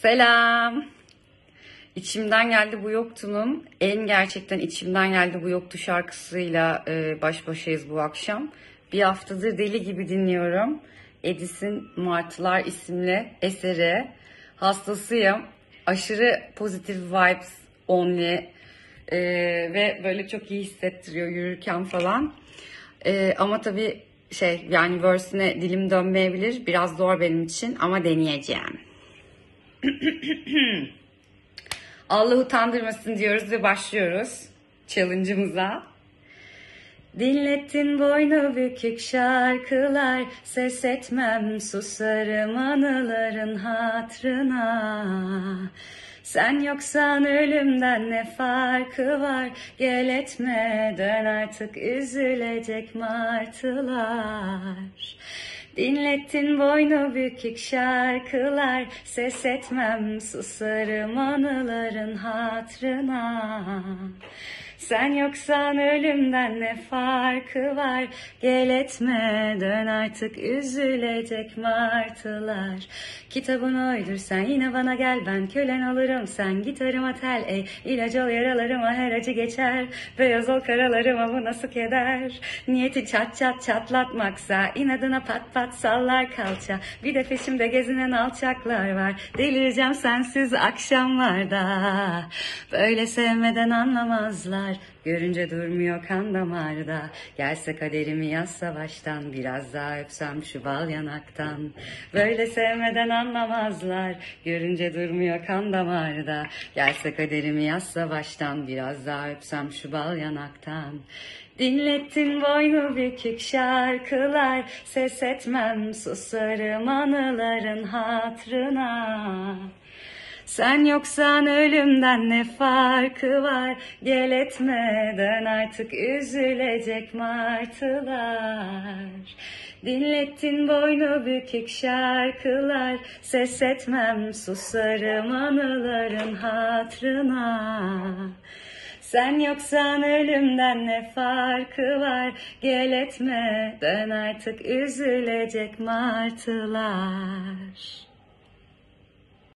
Selam. İçimden geldi bu yoktu'nun gerçekten içimden geldi bu yoktu şarkısıyla baş başayız bu akşam. Bir haftadır deli gibi dinliyorum. Edis'in Martılar isimli eseri. Hastasıyım. Aşırı pozitif vibes only. Ve böyle çok iyi hissettiriyor yürürken falan. Ama tabii yani verse'ine dilim dönmeyebilir. Biraz zor benim için ama deneyeceğim. Allah utandırmasın diyoruz ve başlıyoruz challenge'ımıza. Dinlettin boynu bükük şarkılar, ses etmem susarım anıların hatrına. Sen yoksan ölümden ne farkı var, gel etme dön artık üzülecek martılar. Dinlettin boynu bükük şarkılar, ses etmem susarım anıların hatrına. Sen yoksan ölümden ne farkı var, gel etme dön artık üzülecek martılar. Kitabını uydur sen yine bana gel, ben kölen olurum sen gitarıma tel ey. İlaç ol yaralarıma her acı geçer, beyaz ol karalarıma bu nasıl keder. Niyeti çat çat çatlatmaksa inadına pat pat sallar kalça. Bir de peşimde gezinen alçaklar var, delireceğim sensiz akşamlarda. Böyle sevmeden anlamazlar, görünce durmuyor kan damarda. Gelse kaderimi yazsa baştan, biraz daha öpsem şu bal yanaktan. Böyle sevmeden anlamazlar, görünce durmuyor kan damarda. Gelse kaderimi yazsa baştan, biraz daha öpsem şu bal yanaktan. Dinlettin boynu bükük şarkılar, ses etmem susarım anıların hatrına. Sen yoksan ölümden ne farkı var, gel etme dön artık üzülecek martılar. Dinlettin boynu bükük şarkılar, ses etmem susarım anıların hatrına. Sen yoksan ölümden ne farkı var, gel etme dön artık üzülecek martılar.